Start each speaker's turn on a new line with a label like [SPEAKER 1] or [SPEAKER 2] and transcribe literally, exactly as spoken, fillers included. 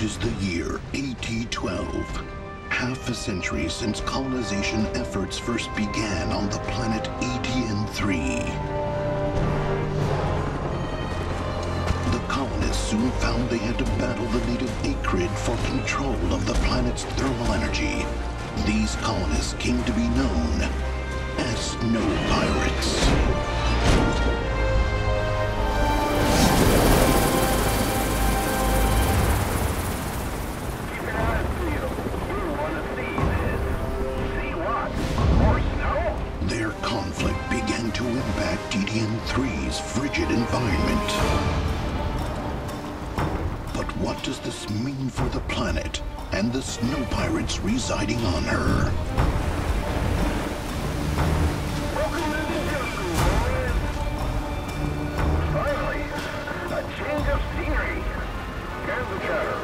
[SPEAKER 1] It is the year A T twelve, half a century since colonization efforts first began on the planet A T N three. The colonists soon found they had to battle the native Akrid for control of the planet's thermal energy. These colonists came to be known as Snow Pirates. Their conflict began to impact A T N three's frigid environment. But what does this mean for the planet and the Snow Pirates residing on her?
[SPEAKER 2] Welcome to the jungle, boys! Finally, a change of scenery. Here's the cutter.